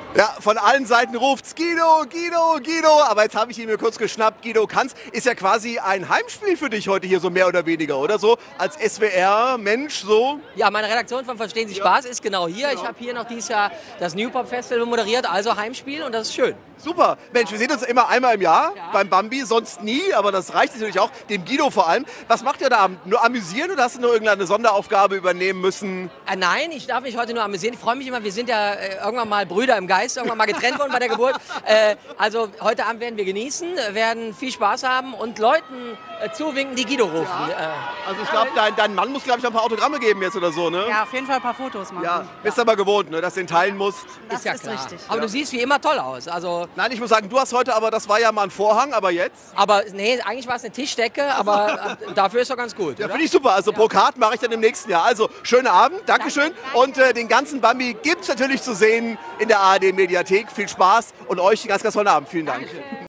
Ja, von allen Seiten ruft's Guido, Guido, Guido. Aber jetzt habe ich ihn mir kurz geschnappt. Guido Kanz ist ja quasi ein Heimspiel für dich heute hier, so mehr oder weniger, oder so? Als SWR-Mensch so? Ja, meine Redaktion von Verstehen Sie Spaß ist genau hier. Ich habe hier noch dieses Jahr das New Pop Festival moderiert, also Heimspiel und das ist schön. Super. Mensch, wir sehen uns immer einmal im Jahr beim Bambi, sonst nie, aber das reicht natürlich auch, dem Guido vor allem. Was macht ihr da abend? Nur amüsieren oder hast du nur irgendeine Sonderaufgabe übernehmen müssen? Nein, ich darf mich heute nur amüsieren. Ich freue mich immer, wir sind ja irgendwann mal Brüder im Geist, irgendwann mal getrennt worden bei der Geburt. Also heute Abend werden wir genießen, werden viel Spaß haben und Leuten zuwinken, die Guido rufen. Ja. Also ich glaube, dein Mann muss, glaube ich, ein paar Autogramme geben jetzt oder so, ne? Ja, auf jeden Fall ein paar Fotos machen. Ja, bist aber gewohnt, ne, dass du den teilen musst. Das ja ist klar. richtig. Aber du siehst wie immer toll aus. Also, Nein, ich muss sagen, du hast heute, aber das war ja mal ein Vorhang, aber jetzt? aber nee, eigentlich war es eine Tischdecke, aber dafür ist doch ganz gut. Ja, oder? finde ich super. Also Brokat mache ich dann im nächsten Jahr. Also schönen Abend, Dankeschön. Und den ganzen Bambi gibt es natürlich zu sehen in der ARD Mediathek. Viel Spaß und euch einen ganz, ganz tollen Abend. Vielen Dank.